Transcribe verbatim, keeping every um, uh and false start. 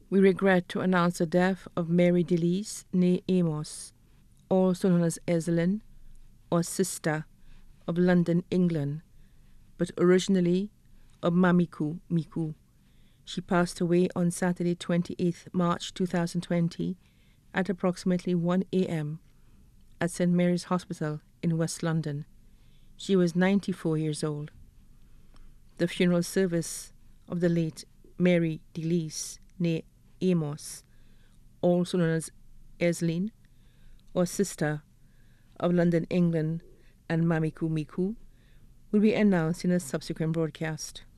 We regret to announce the death of Mary Delice, née Amos, also known as Eslyn, or Sister, of London, England, but originally of Mamiku Miku. She passed away on Saturday, twenty-eighth March two thousand twenty, at approximately one a m at Saint Mary's Hospital in West London. She was ninety-four years old. The funeral service of the late Mary Delice, née Amos, also known as Eslyn, or Sister, of London, England, and Mamiku Miku, will be announced in a subsequent broadcast.